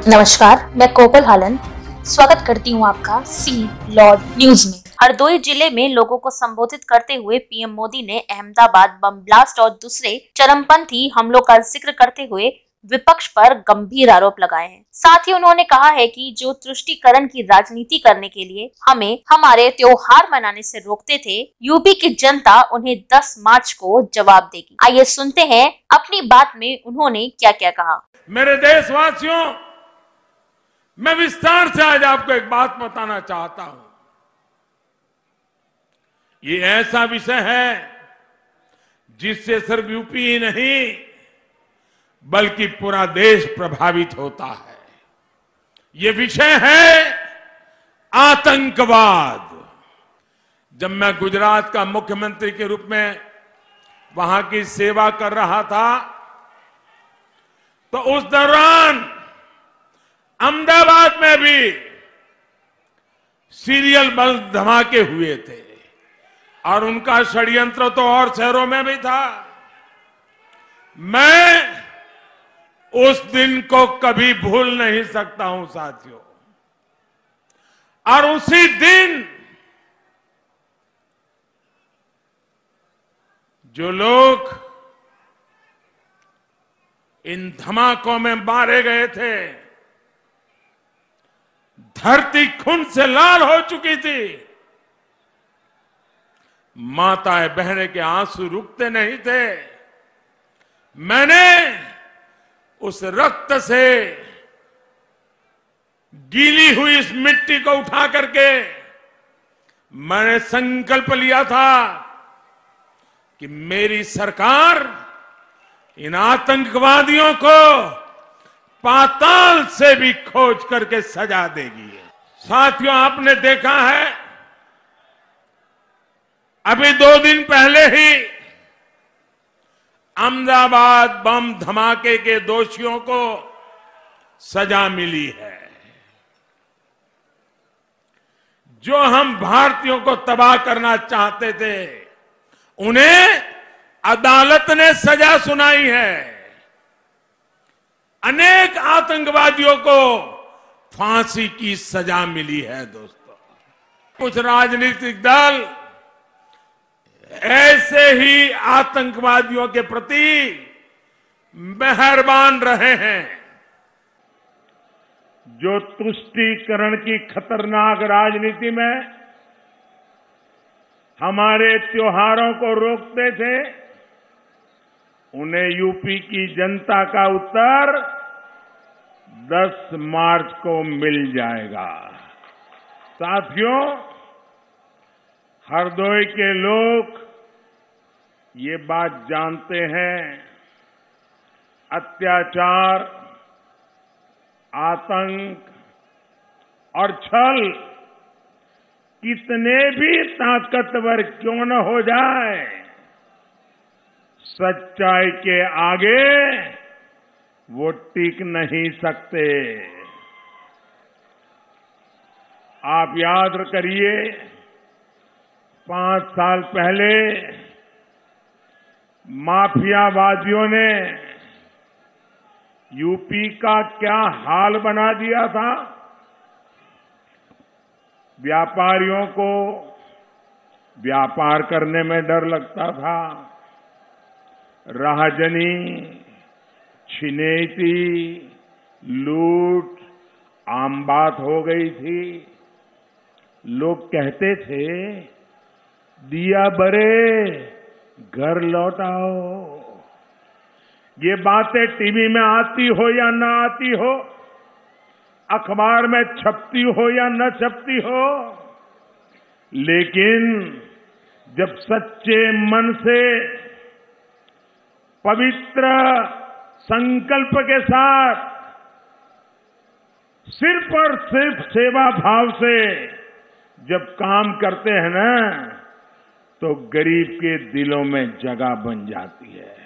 नमस्कार, मैं कोपल हालन स्वागत करती हूँ आपका सी लॉर्ड न्यूज में। हरदोई जिले में लोगों को संबोधित करते हुए पीएम मोदी ने अहमदाबाद बम ब्लास्ट और दूसरे चरमपंथी हमलों का जिक्र करते हुए विपक्ष पर गंभीर आरोप लगाए हैं। साथ ही उन्होंने कहा है कि जो तुष्टीकरण की राजनीति करने के लिए हमें हमारे त्योहार मनाने से रोकते थे, यूपी की जनता उन्हें 10 मार्च को जवाब देगी। आइए सुनते हैं अपनी बात में उन्होंने क्या क्या कहा। मेरे देशवासियों, मैं विस्तार से आज आपको एक बात बताना चाहता हूं। ये ऐसा विषय है जिससे सिर्फ यूपी ही नहीं बल्कि पूरा देश प्रभावित होता है। ये विषय है आतंकवाद। जब मैं गुजरात का मुख्यमंत्री के रूप में वहां की सेवा कर रहा था तो उस दौरान अहमदाबाद में भी सीरियल बम धमाके हुए थे और उनका षड्यंत्र तो और शहरों में भी था। मैं उस दिन को कभी भूल नहीं सकता हूं साथियों। और उसी दिन जो लोग इन धमाकों में मारे गए थे, धरती खून से लाल हो चुकी थी। माताएं बहनें के आंसू रुकते नहीं थे। मैंने उस रक्त से गीली हुई इस मिट्टी को उठा करके मैंने संकल्प लिया था कि मेरी सरकार इन आतंकवादियों को पाताल से भी खोज करके सजा देगी। साथियों, आपने देखा है अभी 2 दिन पहले ही अहमदाबाद बम धमाके के दोषियों को सजा मिली है। जो हम भारतीयों को तबाह करना चाहते थे उन्हें अदालत ने सजा सुनाई है। अनेक आतंकवादियों को फांसी की सजा मिली है। दोस्तों, कुछ राजनीतिक दल ऐसे ही आतंकवादियों के प्रति मेहरबान रहे हैं। जो तुष्टीकरण की खतरनाक राजनीति में हमारे त्योहारों को रोकते थे, उन्हें यूपी की जनता का उत्तर 10 मार्च को मिल जाएगा। साथियों, हरदोई के लोग ये बात जानते हैं, अत्याचार, आतंक और छल कितने भी ताकतवर क्यों न हो जाए, सच्चाई के आगे वो टिक नहीं सकते। आप याद करिए, 5 साल पहले माफियावादियों ने यूपी का क्या हाल बना दिया था। व्यापारियों को व्यापार करने में डर लगता था, राहजनी, छिनेती, लूट आम बात हो गई थी। लोग कहते थे, दिया बरे घर लौटाओ। ये बातें टीवी में आती हो या ना आती हो, अखबार में छपती हो या न छपती हो, लेकिन जब सच्चे मन से पवित्र संकल्प के साथ सिर्फ और सिर्फ सेवा भाव से जब काम करते हैं ना, तो गरीब के दिलों में जगह बन जाती है।